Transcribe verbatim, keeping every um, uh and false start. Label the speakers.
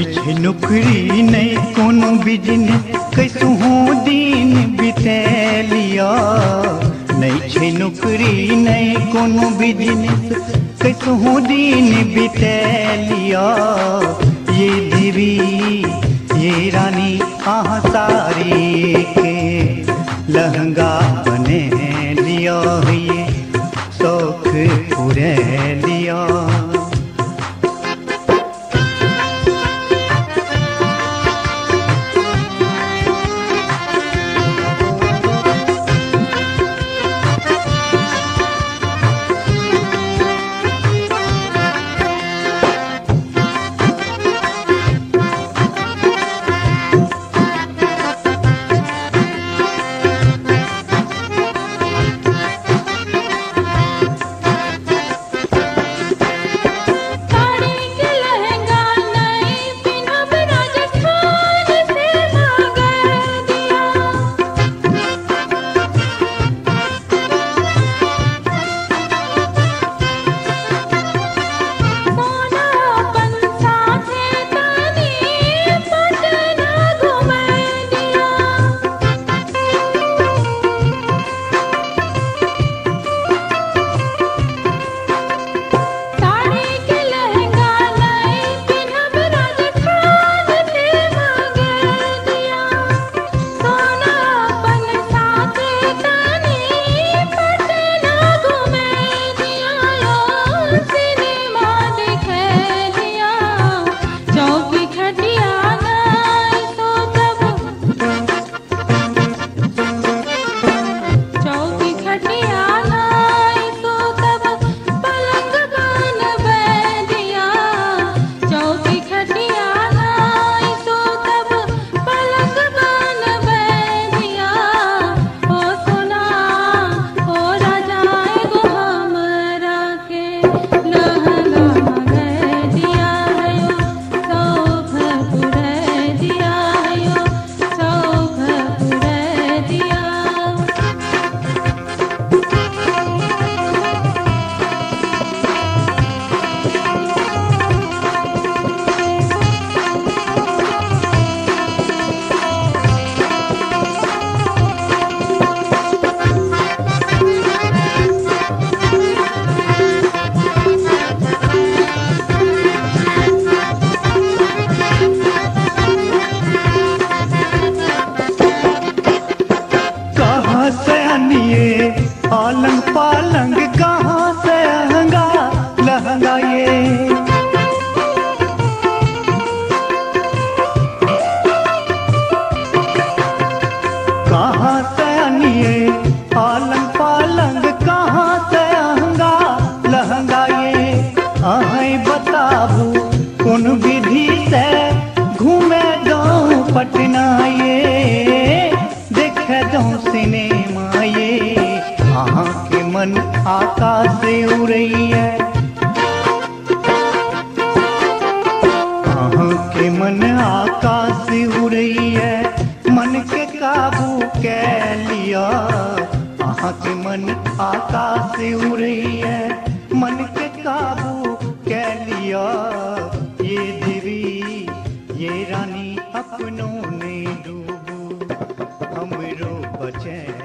Speaker 1: नहीं छे नौकरी नहीं कोनो बिजनेस कैसू दिन बितेलिया। नहीं छे नौकरी नहीं कोनो बिजनेस कैसू दिन बितेलिया। ये देवी ये रानी आह सारी के लहंगा बने लिया। ये शौक पूरे लिया। आलंग पालंग कहाँ से लहंगा लहंगा ये। कहाँ से अनिए आलंग पालंग कहाँ से लहंगा लहंगा ये। अहि बताबू कौन विधि से घूमे गाँव पटना ये। देखे जाऊँ सिनेमा ये। आहाँ के मन आकाश से उड़ई है। आहाँ के मन आकाश से उड़ई है। मन के काबू कै लिया। आहाँ के मन आकाश से उड़ई है। मन के काबू कै लिया। ये देवी ये रानी अपनों ने डूबू हमरो बचे।